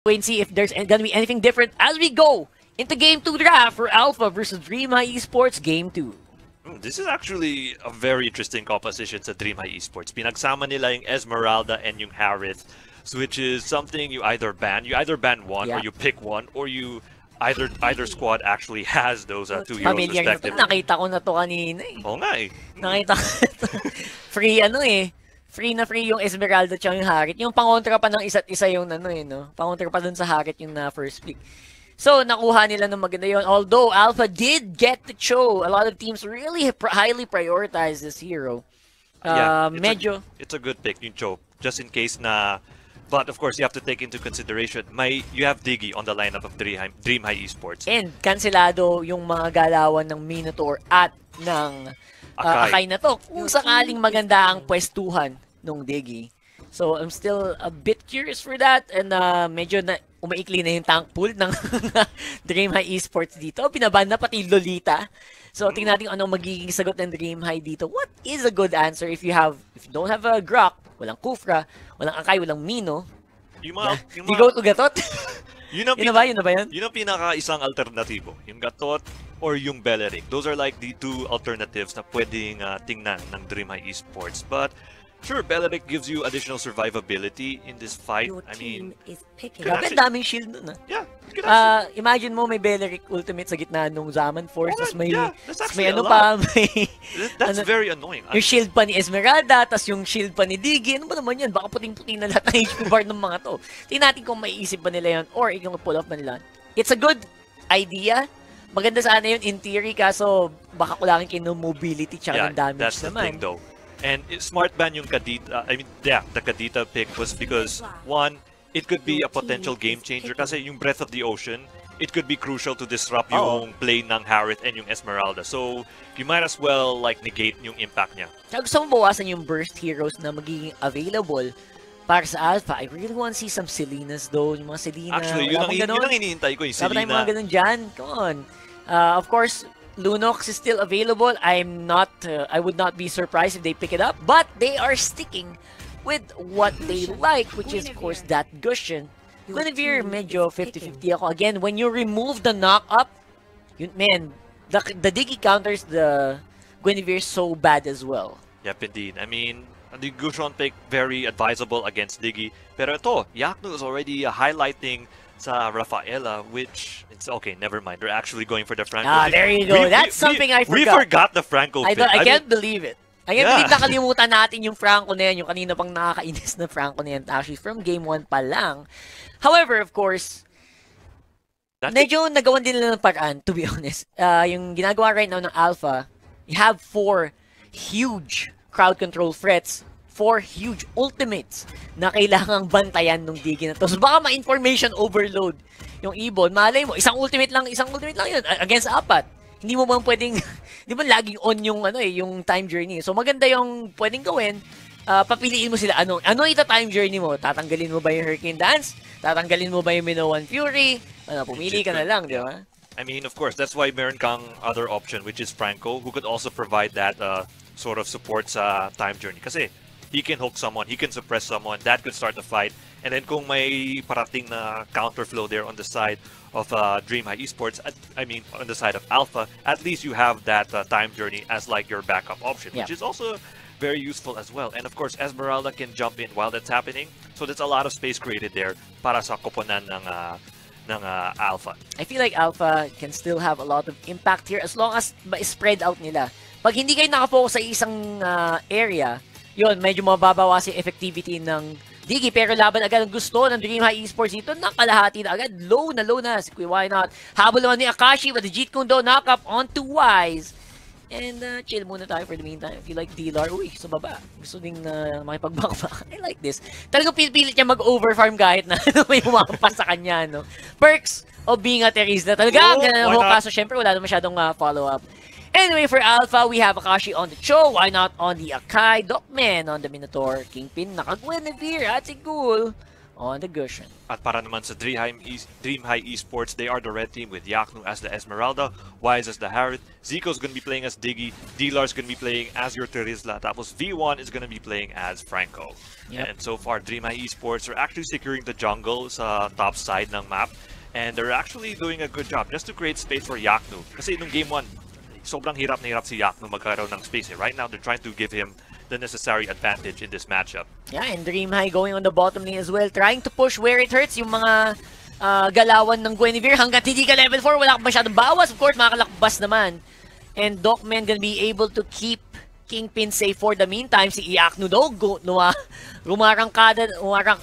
Wait and see if there's gonna be anything different as we go into Game 2 draft for Alpha versus Dream High Esports Game 2. This is actually a very interesting composition sa Dream High Esports. Pinagsama nila yung Esmeralda and yung Harith, which is something you either ban one, or you pick one, or you either squad actually has those two heroes respectively. Nakita ko na to kanina eh. Oo nga eh. Nakita ko na to. Free Free na free yung Esmeralda at yung Harith. Yung pangontra pa ng isa't isa yung no? Pangontra pa dun sa Harith yung na first pick. So, nakuha nila ng maganda yun. Although, Alpha did get the Cho. A lot of teams really highly prioritize this hero. It's a good pick, yung Cho. Just in case na... But of course, you have to take into consideration, you have Diggy on the lineup of Dream High Esports. And kanselado yung mga galawan ng Minotaur at ng Akai na to. Kung sakaling maganda ang pwestuhan nung Diggy. So, I'm still a bit curious for that. And medyo na umaikli na yung tank pool ng Dream High Esports dito. Pinaban na pati Lolita. So, tingnan natin anong magiging sagot ng Dream High dito. What is a good answer if you don't have a Grok, walang Kufra, walang Akai, walang Mino? You go to Gatot? Yun na ba yun? Yun ang pinaka-isang alternatibo. Yung Gatot or yung Beleric. Those are like the two alternatives na pwedeng tingnan ng Dream High Esports. But sure, Beleric gives you additional survivability in this fight. I mean, grabe daming shield nun. Yeah. Imagine mo may Beleric ultimate sa gitna nung Zaman Force. Tapos may That's very annoying. Yung shield pa ni Esmeralda, tapos yung shield pa ni Diggy. Ano ba naman yan? Baka puting-puting na lahat ng HP bar ng mga to. Tingnan natin kung maiisip ba nila yan or yung pull off ba nila. It's a good idea. Maganda sana yun in theory, kaso baka kulangin kayo ng mobility tsaka ng damage that's the thing though. And smart ban yung Kadita, the Kadita pick was because, one, it could be a potential game changer kasi yung Breath of the Ocean, it could be crucial to disrupt yung play ng Harith and yung Esmeralda. So, you might as well like negate yung impact niya. Gusto mo bawasan yung burst heroes na magiging available para sa Alpha. I really want to see some Selenas though. Yung mga Selena. Actually, yun ang iniintay ko yung Selena. Dapat mga ganun dyan. Come on. Of course, Lunox is still available. I would not be surprised if they pick it up, but they are sticking with what they like, which is of course that Gusion. Guinevere, medyo 50-50 ako. Again, when you remove the knock-up, the Diggy counters the Guinevere so bad as well. Yep, indeed. I mean, the Gusion pick very advisable against Diggy. Pero ito, Yakno is already highlighting sa Rafaela, which it's okay, never mind. They're actually going for the Franco. There you go. That's something I forgot. We forgot the Franco pick. I can't believe it. I can't believe nakalimutan natin yung Franco na yan, yung kanina pang nakakainis na Franco na yan, actually from game 1 pa lang. However, of course, medyo nagawan din nila ng paraan, to be honest. Yung ginagawa right now ng Alpha, you have 4 huge crowd control threats, 4 huge ultimates na kailangang bantayan ng Diggy na to. So baka ma-information overload yung Ibon. Malay mo, isang ultimate lang yun against 4. Hindi mo bang pwedeng, hindi mo laging on yung time journey. So maganda yung pwedeng gawin. Papiliin mo sila, ano ita-time journey mo? Tatanggalin mo ba yung Hurricane Dance? Tatanggalin mo ba yung Minoan Fury? Pumili ka na lang, di ba? I mean, of course, that's why meron kang other option, which is Franco, who could also provide that sort of support sa time journey. Kasi he can hook someone, he can suppress someone, that could start the fight. And then kung may parating na counterflow there on the side of Dream High Esports, on the side of Alpha, at least you have that time journey as like your backup option, which is also very useful as well. And of course, Esmeralda can jump in while that's happening, so there's a lot of space created there para sa koponan ng Alpha. I feel like Alpha can still have a lot of impact here as long as spread out nila. Pag hindi kayo nakafocus sa isang area, yun, medyo mababawas yung effectivity ng Diggy, pero laban agad ang gusto ng Dream High Esports dito. Nakalahati na agad. Low na si Why Not. Habol naman ni Akashi with the Jeet Kune Do knock-up onto Wise. And chill muna tayo for the meantime. I feel like Dilar, sa baba. Gusto ding makipag-backback. I like this. Talagang pilit niya mag-overfarm kahit na may humakampas sa kanya, no? Perks of being a Terizla. Talaga, kaso syempre wala na masyadong follow-up. Anyway, for Alpha, we have Akashi on the Cho. Why Not on the Akai? Docman on the Minotaur. Kingpin, naka-Guinevere. At si Ghoul on the Gusion. At para naman sa Dream High Esports, they are the red team with Yaknu as the Esmeralda, Wise as the Harith, Zico's going to be playing as Diggy, D-Lar's going to be playing as your Terizla, tapos V1 is going to be playing as Franco. Yep. And so far, Dream High Esports are actually securing the jungle sa top side ng map, and they're actually doing a good job just to create space for Yaknu. Kasi nung game 1, sobrang hirap na hirap si Yaknu magkaroon ng space. Right now, they're trying to give him the necessary advantage in this matchup. Yeah, and Dream High going on the bottom lane as well, trying to push where it hurts, yung mga galawan ng Guinevere. Hanggat hindi ka level 4, wala ka masyadong bawas. Of course, makakalakbas naman. And Docman gonna be able to keep Kingpin safe for the meantime. Si Yaknu daw, umarangkada.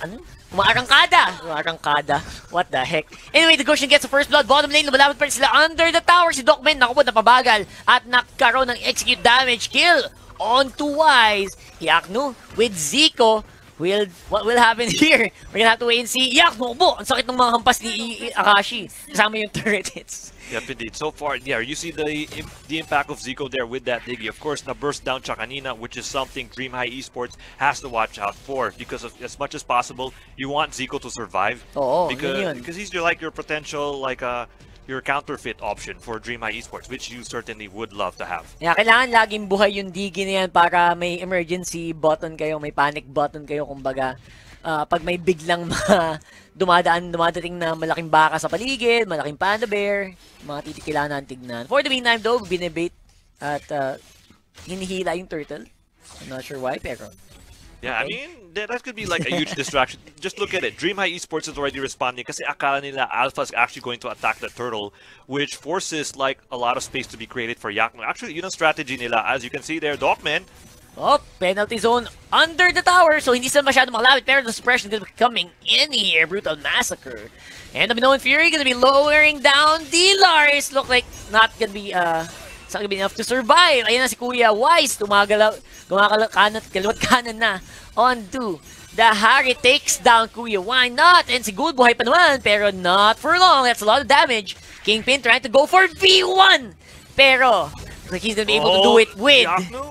What the heck? Anyway, the Gusion gets the first blood. Bottom lane, lumalapit pa rin sila under the tower. Si Docman, naku po, napabagal. At nagkaroon ng execute damage kill on to Wise. Yaknu with Zico. What will happen here? We're gonna have to wait and see. Yaknu po! Ang sakit ng mga hampas ni Akashi. Kasama yung turret hits. Yep, indeed. So far, yeah, you see the impact of Zico there with that Diggy. Of course, na burst down siya kanina, which is something Dream High Esports has to watch out for, because of, as much as possible, you want Zico to survive. Oo, because he's like your potential, like your counterfeit option for Dream High Esports, which you certainly would love to have. Yeah, kailangan laging buhay yung Diggy na yan para may emergency button kayo, may panic button kayo, kumbaga. Pag may biglang dumadating na malaking baka sa paligid, malaking panda bear, mga titikilanan tignan. For the meantime though, binibait at hinihila yung turtle. I'm not sure why, pero... Yeah, okay. I mean, that could be like a huge distraction. Just look at it. Dream High Esports is already responding kasi akala nila Alpha is actually going to attack the turtle, which forces like a lot of space to be created for Yaknu. Actually, yun ang strategy nila. As you can see there, Docman. Oh, penalty zone under the tower, so hindi sila masyado makalapit, pero the suppression is coming in here. Brutal Massacre. And the Minoan Fury gonna be lowering down D-Lars. Look like not gonna be enough to survive. Ayan na si Kuya Wise, kaliwat kanan na on to the Harry takes down Kuya. Why not? And si Good buhay pa naman, pero not for long. That's a lot of damage. Kingpin trying to go for V1, pero like he's gonna be able to do it with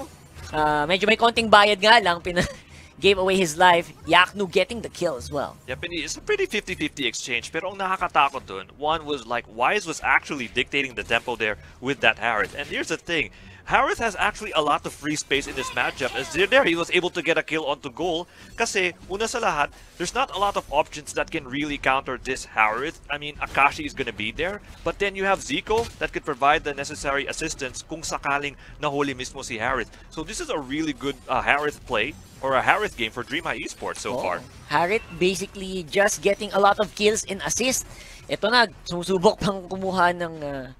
medyo may konting bayad nga lang, gave away his life. Yaknu getting the kill as well. Yep, and it's a pretty 50-50 exchange, pero ang nakakatakot dun, one was like, Wise was actually dictating the tempo there with that Harith. And here's the thing, Harith has actually a lot of free space in this matchup. As there, he was able to get a kill onto goal. Kasi, una sa lahat, there's not a lot of options that can really counter this Harith. I mean, Akashi is gonna be there. But then you have Zico that could provide the necessary assistance kung sakaling nahuli mismo si Harith. So this is a really good Harith play, or a Harith game for Dream High Esports so far. Harith basically just getting a lot of kills and assists. Ito na, sumusubok pang kumuha ng...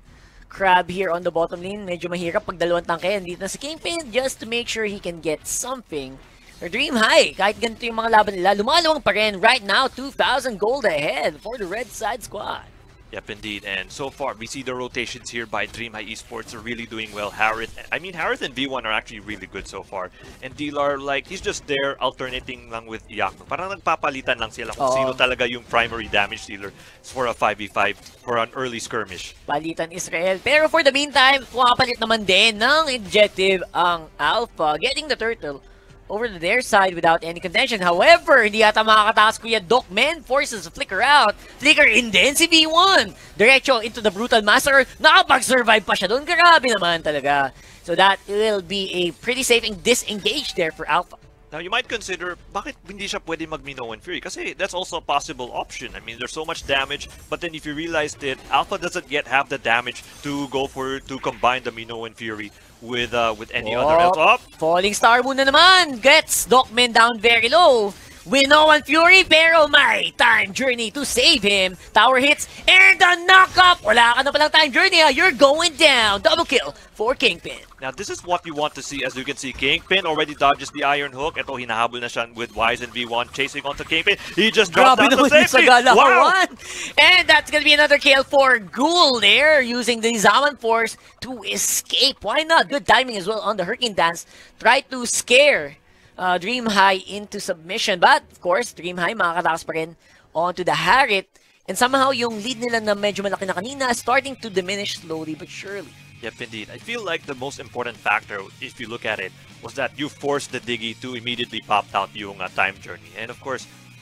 Crab here on the bottom lane. Medyo mahirap pag dalawang tangke. Dito na si Kingpin just to make sure he can get something. For Dream High, kahit ganito yung mga laban nila, lumalawang pa rin. Right now, 2,000 gold ahead for the red side squad. Yep, indeed. And so far, we see the rotations here by Dream High Esports are really doing well. Harith and V1 are actually really good so far. And D-Lar, like, he's just there alternating lang with Yaknu. Parang nagpapalitan lang sila kung sino talaga yung primary damage dealer for a 5v5 for an early skirmish. Palitan Israel. Pero for the meantime, pumapalit naman din ng objective ang Alpha, getting the turtle over to their side without any contention. However, hindi yata makakatakas Kuya Docman, forces to flicker out. Flicker in din si V1. Diretso into the Brutal Massacre. Nakapag-survive pa siya doon. Grabe naman talaga. So that will be a pretty safe and disengage there for Alpha. Now, you might consider, bakit hindi siya pwede mag-Minoan Fury? Kasi that's also a possible option. I mean, there's so much damage, but then if you realize that Alpha doesn't yet have the damage to combine the Minoan Fury with any other else. Falling Star muna naman. Gets Docman down very low. Minoan Fury, pero may time journey to save him. Tower hits and the knock-up. Wala ka na palang time journey. You're going down. Double kill for Kingpin. Now, this is what you want to see. As you can see, Kingpin already dodges the Iron Hook. Ito, hinahabol na siya with Wise and V1 chasing onto Kingpin. He just dropped down to safety. Wow! And that's gonna be another kill for Ghoul there, using the Zaman Force to escape. Why not? Good timing as well on the Hurricane Dance. Try to scare Dream High into submission. But, of course, Dream High makakatakas pa rin onto the Harith. And somehow, yung lead nila na medyo malaki na kanina starting to diminish slowly but surely. Yep, indeed. I feel like the most important factor, if you look at it, was that you forced the Diggy to immediately pop out yung time journey. And of course,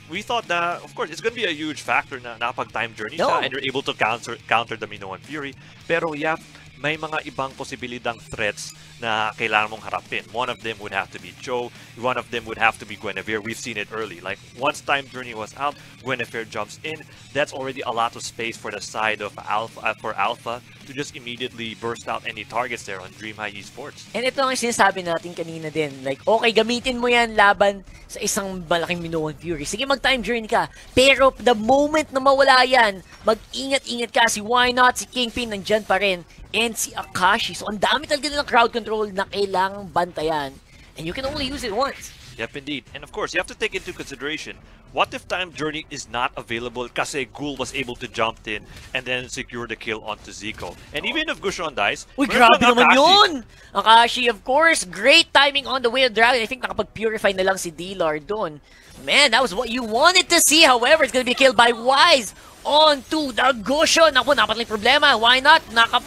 we thought that, of course, it's going to be a huge factor na napag-time journey No. siya and you're able to counter the Minoan Fury. Pero yeah, may mga ibang posibilidang threats na kailangan mong harapin. One of them would have to be Cho. One of them would have to be Guinevere. We've seen it early. Like, once Time Journey was out, Guinevere jumps in. That's already a lot of space for the side of Alpha to just immediately burst out any targets there on Dream High Esports. And ito ang sinasabi natin kanina din. Like, okay, gamitin mo yan laban sa isang malaking Minoan Fury. Sige, mag-time journey ka. Pero the moment na mawala yan, mag-ingat-ingat ka. Si Why Not, si Kingpin, nandyan pa rin. And si Akashi. So, ang dami talaga ng crowd control na kailangang bantayan. And you can only use it once. Yep, indeed. And of course, you have to take into consideration, what if Time Journey is not available kasi Ghoul was able to jump in and then secure the kill onto Zico? And even if Gushon dies, Uy, meron grabe pang naman Akashi. yun! Akashi, of course. Great timing on the way of Dragon. I think nakapag-purify na lang si D-Lar doon. Man, that was what you wanted to see. However, it's gonna be killed by Wise on to the Gushon. Naku, napataling problema. Why not?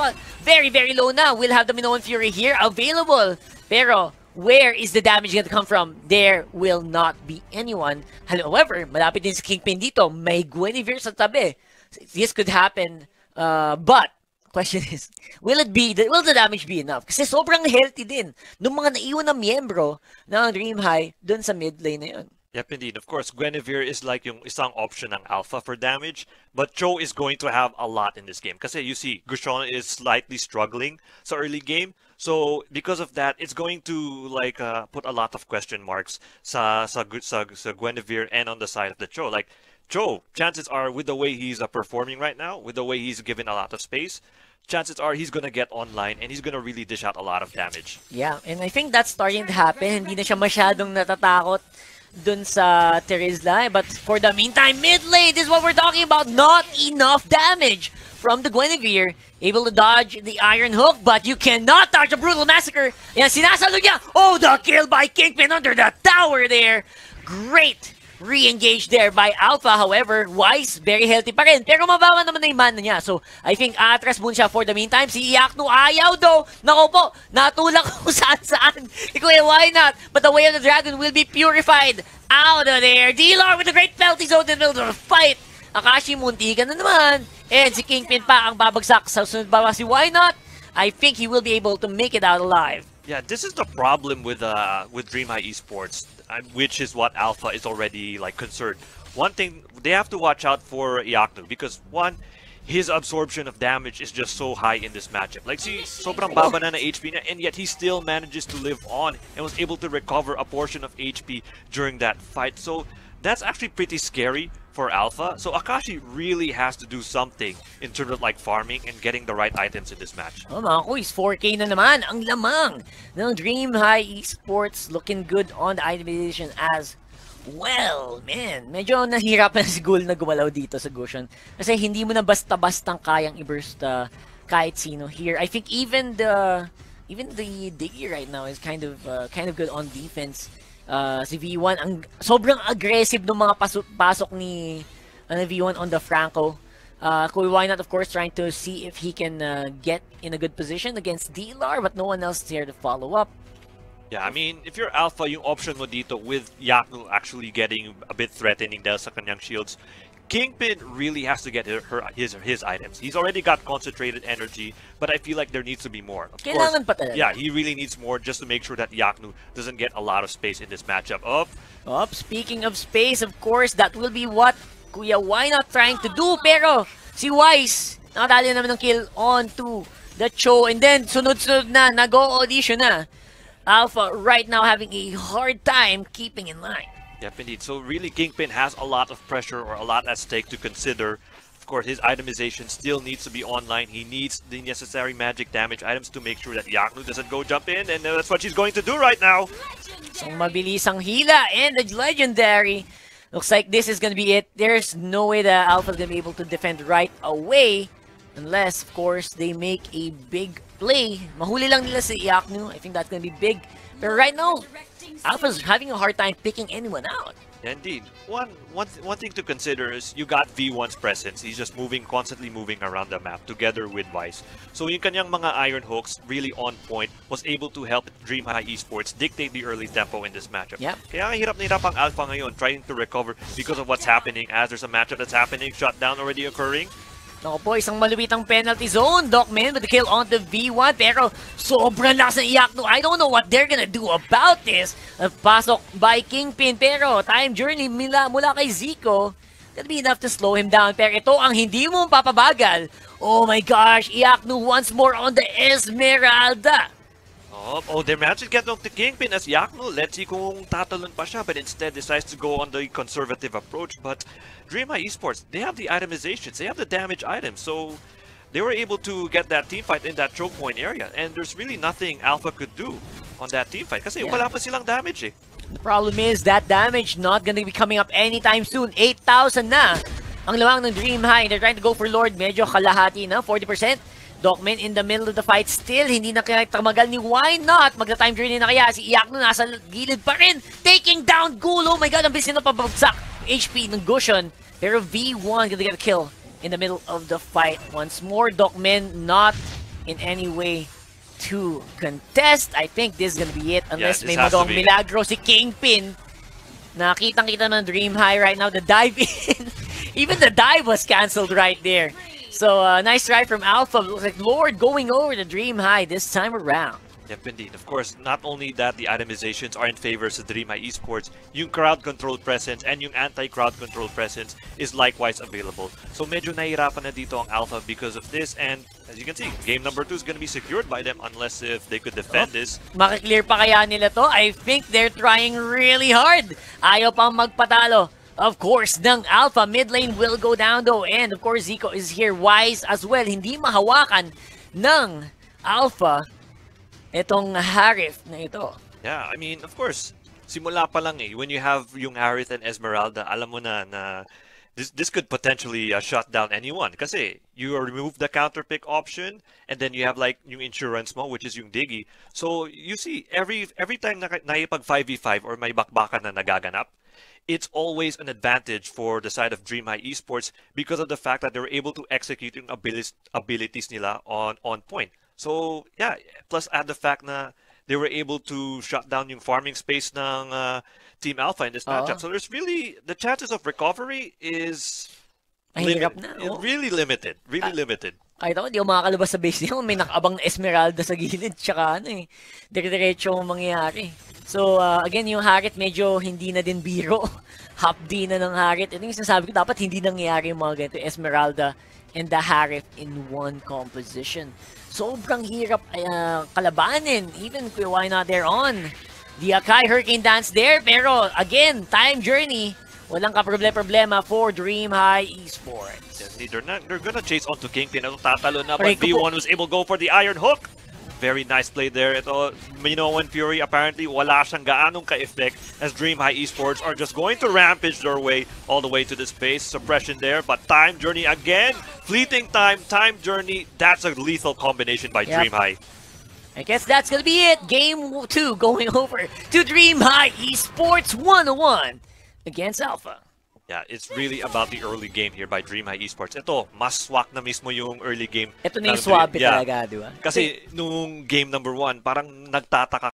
Very, very low na. We'll have the Minoan Fury here available. Pero, where is the damage going to come from? There will not be anyone. However, malapit din si Kingpin dito. May Guinevere sa tabi. This could happen. But, question is, will the damage be enough? Kasi sobrang healthy din ng mga naiwan na miyembro ng Dream High dun sa mid lane na yun. Yep, indeed. Of course, Guinevere is like yung isang option ng Alpha for damage, but Cho is going to have a lot in this game. Kasi you see, Gushon is slightly struggling sa early game. So, because of that, it's going to like put a lot of question marks sa Guinevere and on the side of the Cho. Like, Cho, chances are, with the way he's performing right now, with the way he's given a lot of space, chances are he's gonna get online and he's gonna really dish out a lot of damage. Yeah, and I think that's starting to happen. Hindi na siya masyadong natatakot dun sa Terizla. But for the meantime, mid lane, this is what we're talking about. Not enough damage from the Guinevere. Able to dodge the Iron Hook, but you cannot dodge a Brutal Massacre. Yan, sinasalo niya. Oh, the kill by Kingpin under the tower there. Great re-engage there by Alpha. However, Wise, very healthy pa rin. Pero mabawa naman na yung mana niya. So, I think atras muna siya for the meantime. Si Iakno ayaw daw. Nako po, natulak kung saan-saan. Ikuya, why not? But the way of the dragon will be purified out of there. D-Lar with a great penalty zone in the middle of the fight. Akashi, munti ka na naman. And si Kingpin pa ang babagsak. Sa sunod ba si Why Not? I think he will be able to make it out alive. Yeah, this is the problem with Dream High Esports, which is what Alpha is already like concerned. One thing, they have to watch out for Iakno because one, his absorption of damage is just so high in this matchup. Like, see, sobrang baba na HP niya, and yet he still manages to live on and was able to recover a portion of HP during that fight. So that's actually pretty scary for Alpha. So Akashi really has to do something in terms of like farming and getting the right items in this match. Oh mga kuys, 4K na naman ang lamang ng Dream High Esports. Looking good on the itemization as well. Man, medyo nahihirapan si Ghoul na gumalaw dito sa Gushon. Kasi hindi mo na basta-bastang kayang i-burst kahit sino here. I think even the Diggy right now is kind of good on defense. Si V1 ang sobrang aggressive ng mga pasok ni V1 on the Franco. Why Not, of course, trying to see if he can get in a good position against D-Lar, but no one else is here to follow up. Yeah, I mean, if you're Alpha, yung option mo dito with Iakno actually getting a bit threatening dahil sa kanyang shields, Kingpin really has to get his items. He's already got concentrated energy, but I feel like there needs to be more. Of Kailangan course, pa talaga. yeah, he really needs more just to make sure that Iakno doesn't get a lot of space in this matchup. Speaking of space, of course, that will be what Kuya Why Not trying to do. Pero si Wise, nakadali naman ng kill on to the Cho. And then, sunod-sunod na, nag-o-audition na. Alpha right now having a hard time keeping in line. Yep, indeed. So really, Kingpin has a lot of pressure or a lot at stake to consider. Of course, his itemization still needs to be online. He needs the necessary magic damage items to make sure that Iakno doesn't go jump in, and that's what she's going to do right now. So mabilis ang hila and the legendary. Looks like this is gonna be it. There's no way that Alpha is gonna be able to defend right away. Unless, of course, they make a big play. Mahuli lang nila si Iakno. I think that's gonna be big. But right now, Alpha's having a hard time picking anyone out. Yeah, indeed. One thing to consider is you got V1's presence. He's just constantly moving around the map together with Vice. So yung kanyang mga iron hooks really on point was able to help Dream High Esports dictate the early tempo in this matchup. Yep. Kaya hirap na hirap ang Alpha ngayon trying to recover because of what's happening as there's a matchup that's happening, shutdown already occurring. Naku po, isang maluwitang penalty zone. Docman with the kill on the V1. Pero sobrang lakas ng Iakno. I don't know what they're gonna do about this. Pasok by Kingpin. Pero time journey mula kay Zico. Gonna be enough to slow him down. Pero ito ang hindi mo papabagal. Oh my gosh, Iakno once more on the Esmeralda. Oh, they managed to get on the Kingpin as Iakno. Let's see kung tatalon pa siya, but instead decides to go on the conservative approach. But Dream High Esports, they have the itemizations, they have the damage items, so they were able to get that team fight in that choke point area. And there's really nothing Alpha could do on that team fight kasi wala pa silang damage eh. The problem is that damage not gonna be coming up anytime soon. 8,000 na ang lamang ng Dream High. They're trying to go for Lord. Medyo kalahati na, 40%. Docman in the middle of the fight still. Hindi na kaya tamagal ni Why Not. Magta-time journey na kaya. Si Iakno nasa gilid pa rin. Taking down Ghoul. Oh my god, ang bilis na pabagsak. HP ng Gusion. Pero V1 gonna get a kill in the middle of the fight. Once more, Docman not in any way to contest. I think this is gonna be it. Unless may magawang milagro si Kingpin. Nakitang-kita ng Dream High right now. The dive in. Even the dive was cancelled right there. So, nice try from Alpha. Looks like Lord going over to Dream High this time around. Yep, indeed. Of course, not only that, the itemizations are in favor sa Dream High Esports, yung crowd control presence and yung anti-crowd control presence is likewise available. So medyo nahirapan na dito ang Alpha because of this, and as you can see, game number 2 is going to be secured by them unless if they could defend this. Makiklear pa kaya nila to? I think they're trying really hard. Ayaw pang magpatalo. Of course, ng Alpha, mid lane will go down though. And of course, Zico is here. Wise as well. Hindi mahawakan ng Alpha itong Harith na ito. Yeah, I mean, of course, simula pa lang eh. When you have yung Harith and Esmeralda, alam mo na this could potentially shut down anyone. Kasi you remove the counter pick option, and then you have like yung insurance mo, which is yung Diggy. So you see, every time na naipag 5v5 or may bakbakan na nagaganap, it's always an advantage for the side of Dream High Esports because of the fact that they were able to execute yung abilities nila on point. So, yeah, plus add the fact na they were able to shut down yung farming space ng Team Alpha in this matchup. So there's really, the chances of recovery is really limited. Really limited. Ay, ito, hindi ako makakalabas sa base niya. May nakaabang na Esmeralda sa gilid. Tsaka dire-diretso mangyayari. So, again, yung Harith medyo hindi na din biro. Half-D na ng Harith. Ito yung sinasabi ko, dapat hindi nangyayari yung mga ganito. Esmeralda and the Harith in one composition. Sobrang hirap kalabanin. Even kung Why Not there on the Akai Hurricane Dance there. Pero, again, time journey. Walang kaproblema for Dream High Esports. They're gonna chase onto Kingpin. Tatalo na, but V1 was able to go for the Iron Hook. Very nice play there. Ito, Minoan Fury apparently wala siyang gaanong ka-effect as Dream High Esports are just going to rampage their way all the way to the space. Suppression there, but Time Journey again. Fleeting Time Journey. That's a lethal combination by Dream High. I guess that's gonna be it. Game 2 going over to Dream High Esports 1-1 against Alpha. Yeah, it's really about the early game here by Dream High Esports. Ito, mas swak na mismo yung early game. Ito na yung swap talaga, di ba? Kasi nung game number 1, parang nagtataka